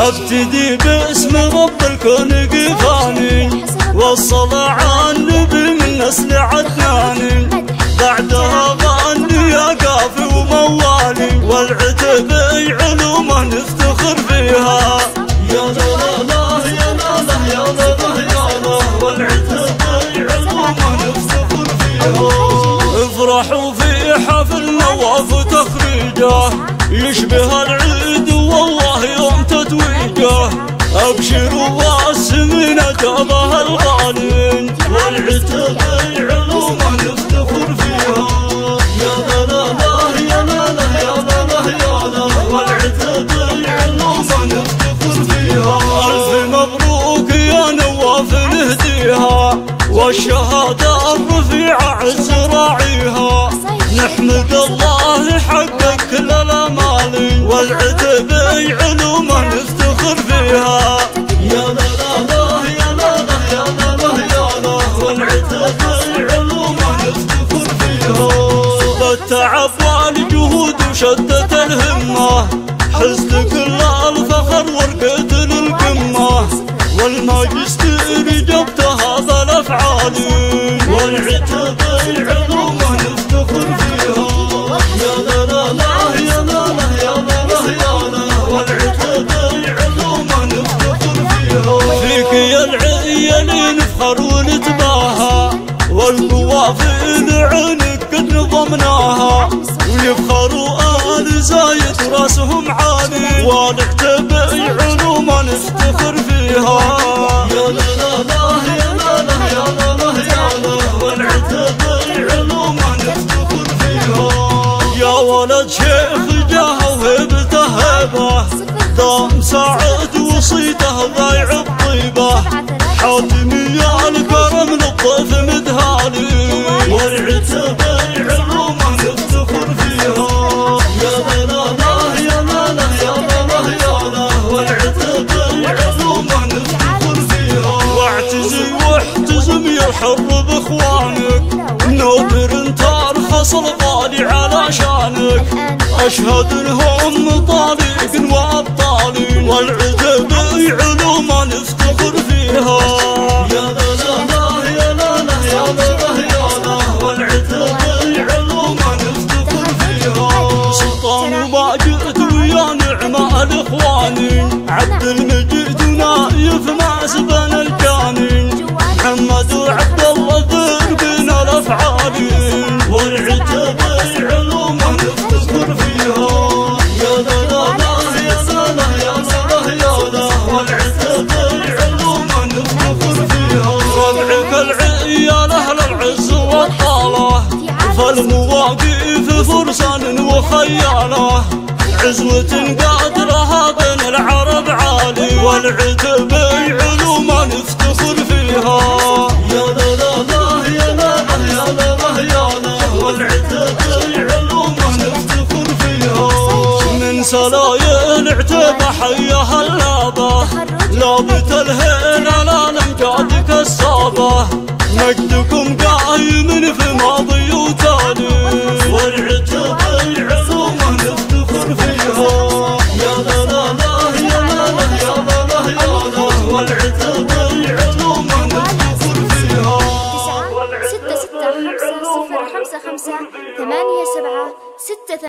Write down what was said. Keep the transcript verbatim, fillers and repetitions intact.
ابتدي باسم رب الكون قفاني، والصلاة على النبي من نسل عدناني، بعدها غني يا قافي وموالي، والعتب علومه نفتخر فيها. يا لا لا لا يا لا لا يا لا لا يا لا، والعتب علومه نفتخر فيها. افرحوا في حفلنا وفي تخريجه، يشبه العيد والله يوم تتويجه، ابشروا والسمينة جابها الغالين، والعتب علومه نفتخر فيها. يا لا لا لا يا لا لا يا لا لا يا لا، والعتب علومه نفتخر فيها. الف مبروك يا نواف نهديها، والشهادة الرفيعة عز راعيها، نحمد الله حقق كل الامال، والعتب علومه نفتخر فيها. يا لا لا لا يا لا لا يا لا لا يا لا، والعتب علومه نفتخر فيها. بالتعب والجهود وشدة الهمة، حزت كل الفخر ورقة للقمة، والماجستير جبت هذا الافعال، والعتب علومه نفتخر فيها. يا لا لا لا يا لا لا يا لا لا يا لا، والعتب علومه نفتخر فيها. فيك يا العيال نفخر ونتباهى، والقوافل عينك قد نظمناها، ويفخروا آل زايد راسهم عالي، ونكتب علومه نفتخر فيها. يا لا لا لا يا لا لا يا لا لا يا لا، والعتب علومه نفتخر فيها. يا ولد شيخ جاه وهبته هبه، دام سعد وصيته ضايع الطيبه، حاتمي يا الكرم للضيف مدهالي، والعتب علومه نفتخر فيها. يا لا لا لا يا لا لا يا لا لا يا لا، والعتب علومه نفتخر فيها. واعتزي واحتزم يا حر باخوانك، نوبر ترخص الغالي على شانك، اشهد انهم طالق وابطالي، والعتب علومه نفتخر فيها. يا لا لا لا يا لا لا يا لا لا يا لا، والعتب علومه نفتخر فيها. سلطان وماجد ويا نعمة الاخواني، عبد المجيد ونايف مع زبن الجاني، محمد وعبد الله دربين الافعالي، والعتب علومه نفتخر فيها. يا لا لا لا يا لا لا يا لا لا يا لا، والعتب علومه نفتخر فيها. ربعك العيال اهل العز والطاله، فالمواقف فرسان وخياله، عزوة قادرها بين العرب عالي، والعتب علومه نفتخر فيها. يا لا لا لا يا لا لا يا لا لا يا لا، والعتب علومه نفتخر فيها. من سلايا العتب حيها اللابه، لابة الهيل الامجاد كالصابه، مجدكم قايم في ماضي وتالي، والعتب علومه نفتخر فيها. يا لا لا لا يا لا لا يا لا لا يا لا، والعتب علومه نفتخر فيها. ستة ستة خمسة صفر خمسة خمسة ثمانية سبعة ستة